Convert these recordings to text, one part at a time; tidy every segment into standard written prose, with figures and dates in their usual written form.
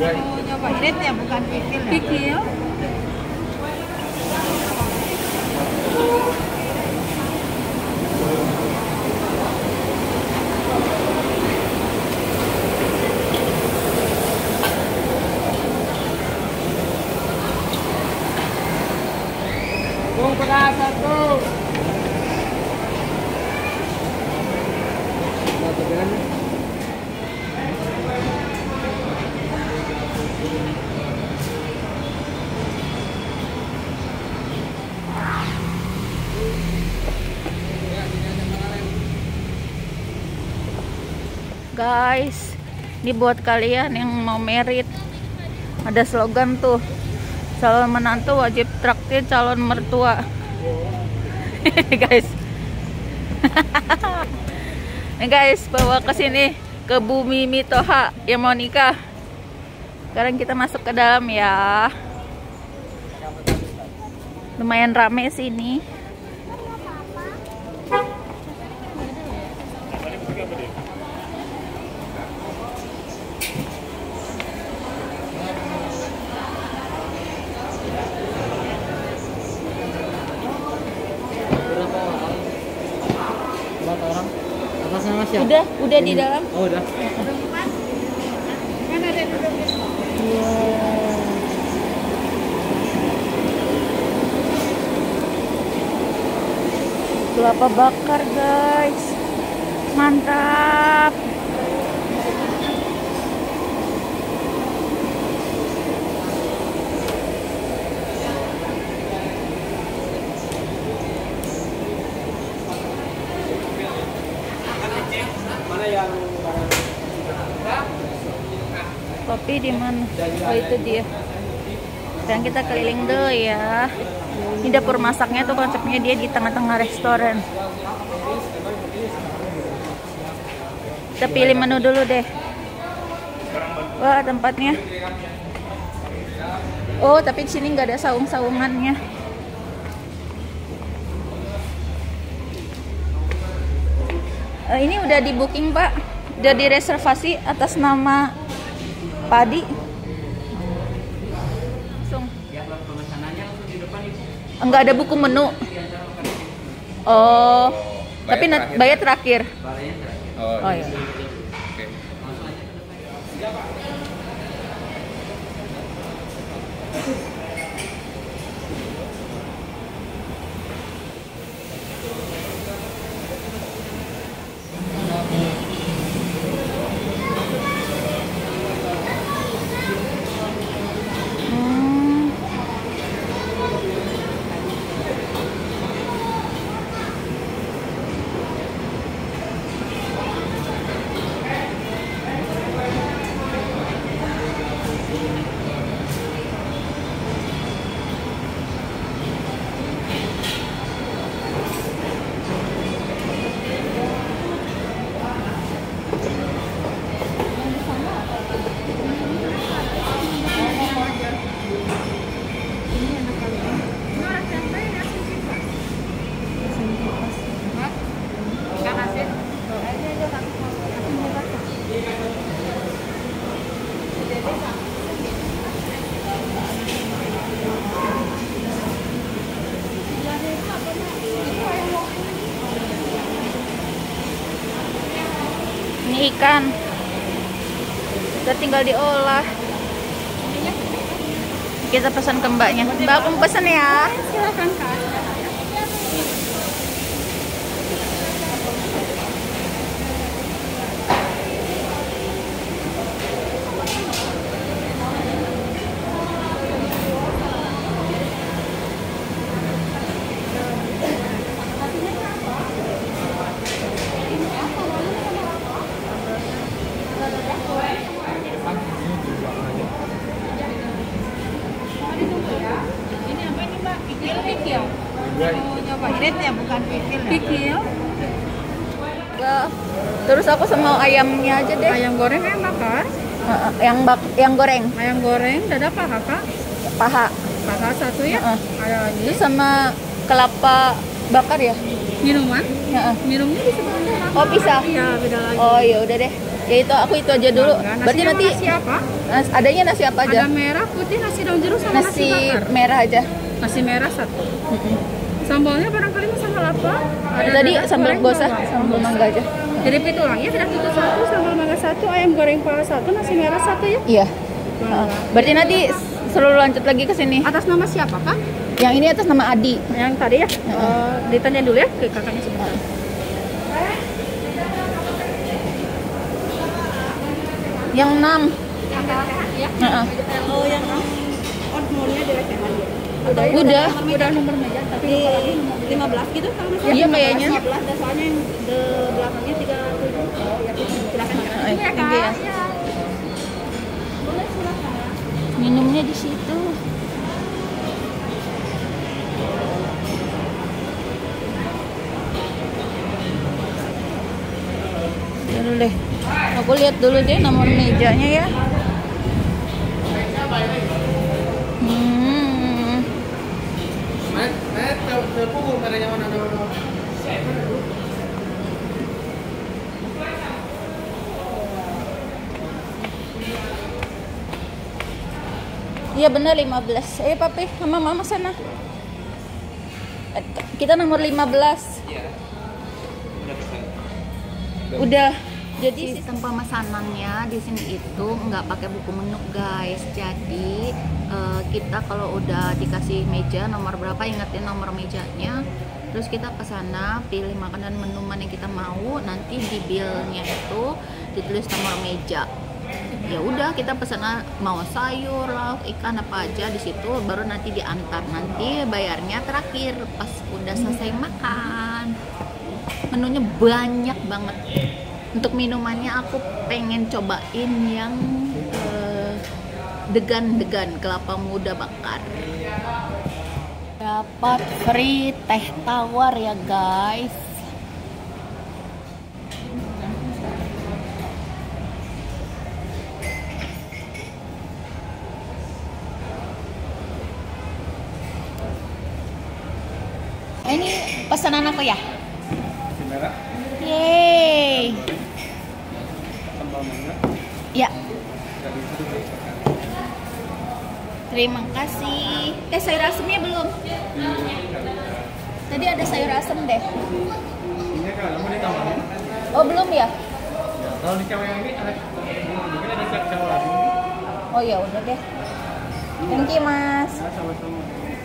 Mau nyoba irit ya, bukan pikil ya? Pikil. Pedas satu. Guys, ini buat kalian yang mau merit. Ada slogan tuh, calon menantu wajib traktir calon mertua. Guys. Nih guys, bawa ke sini ke Bu Mimi Toha yang mau nikah. Sekarang kita masuk ke dalam ya. Lumayan rame sini. Orang atasnya Mas ya? Udah di dalam. Oh, udah. Kan ada duduknya. Kelapa bakar guys, mantap. Kopi di mana? Oh itu dia. Dan kita keliling dulu ya. Ini dapur masaknya tuh konsepnya dia di tengah-tengah restoran. Kita pilih menu dulu deh. Wah tempatnya. Oh tapi di sini nggak ada saung-saungannya. Ini udah di booking Pak. Udah direservasi atas nama Padi. Langsung. Enggak ada buku menu. Oh, tapi bayar terakhir. Oh iya. Oke. Ini ikan. Udah tinggal diolah. Kita pesan ke mbaknya. Mbak, aku pesan ya. Silakan Kak. Ini apa ini Mbak? Pikil. Mau nyoba irit ya, bukan pikil ya? Pikil. Terus aku sama ayamnya aja deh. Ayam goreng yang bakar? Yang goreng. Ayam goreng, dada paha Kak? Paha. Paha satu ya? Ayo ini. Terus sama kelapa bakar ya? Minuman? Heeh. Minumnya di sebelahnya. Oh bisa? Iya, beda lagi. Oh iya udah deh. Ya itu aku itu aja dulu. Berarti nanti nasi apa? adanya nasi apa aja? Ada merah, putih, nasi daun jeruk sama nasi Nasi bakar. merah aja. Nasi merah 1. Sambalnya barangkali mau sambal apa? Ada Tadi dadak, sambal goreng, bosa, bawang. sambal mangga aja. Jadi itu ulang ya, tidak tutup 1, sambal mangga 1, ayam goreng pala 1, nasi merah 1 ya. Iya. Berarti nanti selalu lanjut lagi ke sini. Atas nama siapa kak? Yang ini atas nama Adi. Yang tadi ya? Ditanya dulu ya ke kakaknya sebentar. Yang 6. Ya. Oh yang ordmurnya di recehan ya? Udah nomor meja tapi lupa lagi 15 gitu kalau masih. Iya kayaknya. 15 dan soalnya yang di belakangnya 37. Oh ya silakan ya. Thank you ya. Boleh silakan. Minumnya di situ. Dulu deh. Aku lihat dulu deh nomor mejanya ya. Iya benar 15. Papi sama mama sana. Kita nomor 15. Iya. Udah pesan. Udah. Jadi sistem pemesanannya di sini itu nggak pakai buku menu guys. Jadi kita kalau udah dikasih meja nomor berapa, ingetin nomor mejanya. Terus kita ke sana pilih makanan menu mana yang kita mau. Nanti di billnya itu ditulis nomor meja. Ya udah kita pesan mau sayur, lauk, ikan apa aja di situ. Baru nanti diantar. Nanti bayarnya terakhir pas udah selesai makan. Menunya banyak banget. Untuk minumannya aku pengen cobain yang degan-degan kelapa muda bakar. Dapat free teh tawar ya guys. Ini pesanan aku ya? Nasi merah, Yeay. sambal mangga, Ya, dari itu dimakan. terima kasih. Sayur asemnya belum? Tadi ada sayur asem deh. Ini kalau mau ditambahin, Oh belum ya? ya, kalau di cewek yang ini ada, mungkin ada cewek lagi. Oh ya udah deh. Thank you mas. Nah, sama-sama.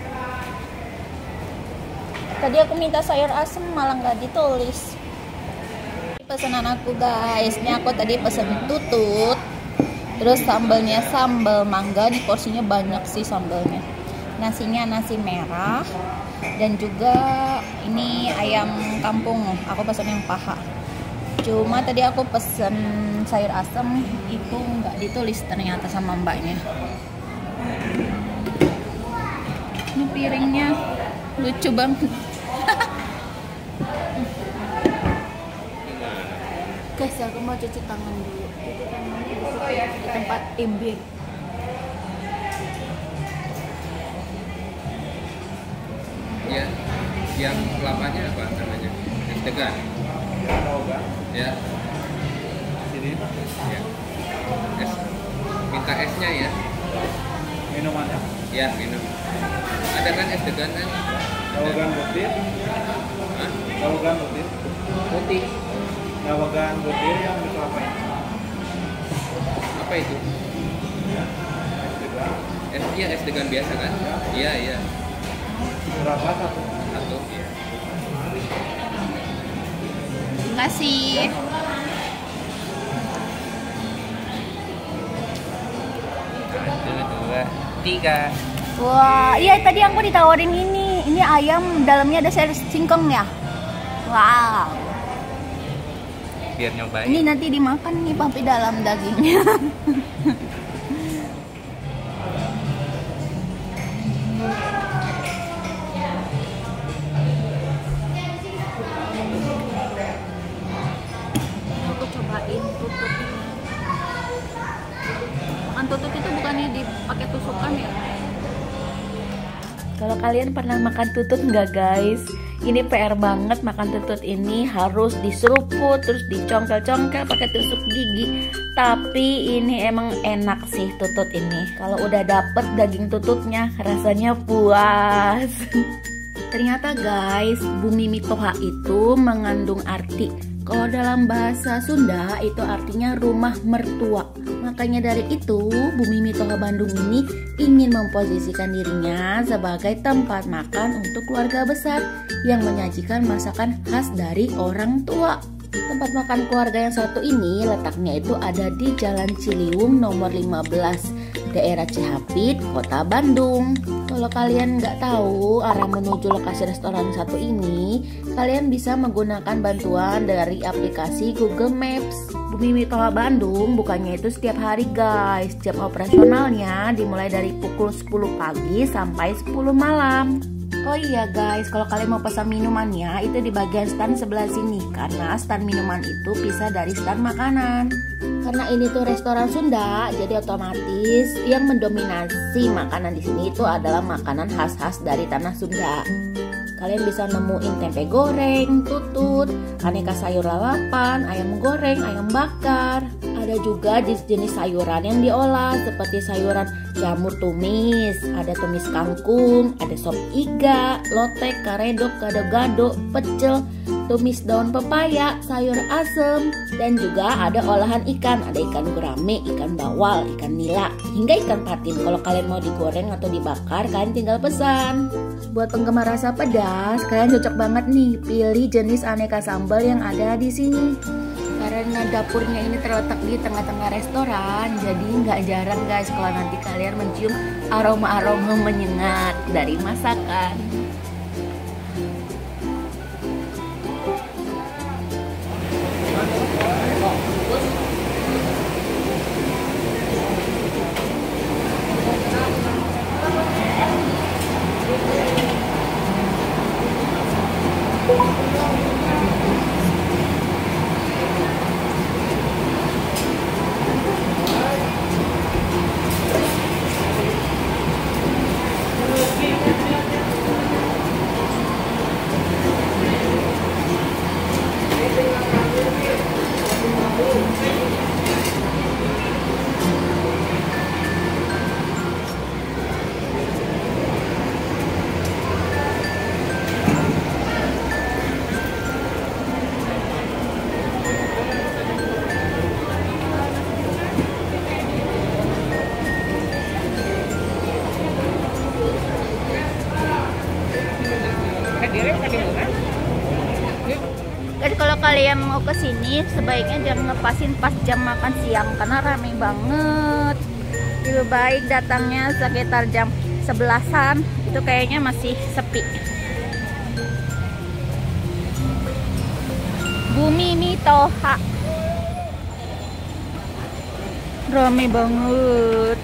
Tadi aku minta sayur asem malah nggak ditulis. Pesanan aku guys. Ini aku tadi pesen tutut. Terus sambalnya sambal mangga. Di porsinya banyak sih sambalnya. Nasinya nasi merah. Dan juga ini ayam kampung. Aku pesen yang paha. Cuma tadi aku pesen sayur asem itu nggak ditulis ternyata sama mbaknya. Ini piringnya lucu banget. Guys, aku mau cuci tangan dulu. Cuci tangannya di tempat imbir. Ya, yang kelapanya apa namanya? Es degan. Ya. Sini. Ya. Es. Minta esnya ya. Minumannya? Ya, minum. Ada kan es degan kan? Dawagan butir, Hah? dawagan butir, Putih. dawagan butir yang di kelapa ini. Apa itu? Es, iya es degan biasa kan? Iya, iya. Berapa satu? Satu. Iya. Terima kasih. Satu, dua, tiga. Wah, iya tadi aku ditawarin ini. Ini ayam dalamnya ada sayur singkong ya. Wow. Biar nyobain. Ini nanti dimakan nih papi dalam dagingnya. Aku cobain tutut. Makan tutut itu bukannya dipakai tusukan ya? Kalau kalian pernah makan tutut nggak guys? Ini PR banget makan tutut ini, harus diseruput terus dicongkel-congkel pakai tusuk gigi. Tapi ini emang enak sih tutut ini. Kalau udah dapet daging tututnya rasanya puas. Ternyata guys, Bumi Mitoha itu mengandung arti, kalau dalam bahasa Sunda itu artinya rumah mertua. Makanya dari itu Bumi Mitoha Bandung ini ingin memposisikan dirinya sebagai tempat makan untuk keluarga besar yang menyajikan masakan khas dari orang tua. Tempat makan keluarga yang satu ini letaknya itu ada di Jalan Ciliwung nomor 15, daerah Cihapit, Kota Bandung. Kalau kalian nggak tahu arah menuju lokasi restoran satu ini, kalian bisa menggunakan bantuan dari aplikasi Google Maps. Bumi Mitoha Bandung bukannya itu setiap hari guys. Jam operasionalnya dimulai dari pukul 10 pagi sampai 10 malam. Oh iya guys, kalau kalian mau pesan minumannya itu di bagian stand sebelah sini, karena stand minuman itu bisa dari stand makanan. Karena ini tuh restoran Sunda, jadi otomatis yang mendominasi makanan di sini itu adalah makanan khas-khas dari tanah Sunda. Kalian bisa nemuin tempe goreng, tutut, aneka sayur lalapan, ayam goreng, ayam bakar. Ada juga jenis sayuran yang diolah seperti sayuran jamur tumis, ada tumis kangkung, ada sop iga, lotek, karedok, gado-gado, pecel, tumis daun pepaya, sayur asem, dan juga ada olahan ikan, ada ikan gurame, ikan bawal, ikan nila, hingga ikan patin. Kalau kalian mau digoreng atau dibakar, kalian tinggal pesan. Buat penggemar rasa pedas, kalian cocok banget nih pilih jenis aneka sambal yang ada di sini. Karena dapurnya ini terletak di tengah-tengah restoran, jadi nggak jarang guys kalau nanti kalian mencium aroma-aroma menyengat dari masakan. Dan kalau kalian mau ke sini sebaiknya jangan ngepasin pas jam makan siang karena ramai banget. Lebih baik datangnya sekitar jam 11-an, itu kayaknya masih sepi. Bumi Mitoha ramai banget.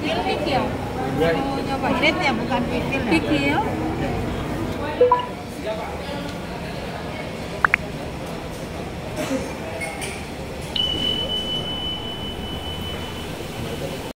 Pikil. Mau nyoba irit ya, bukan pikil ya? Pikil.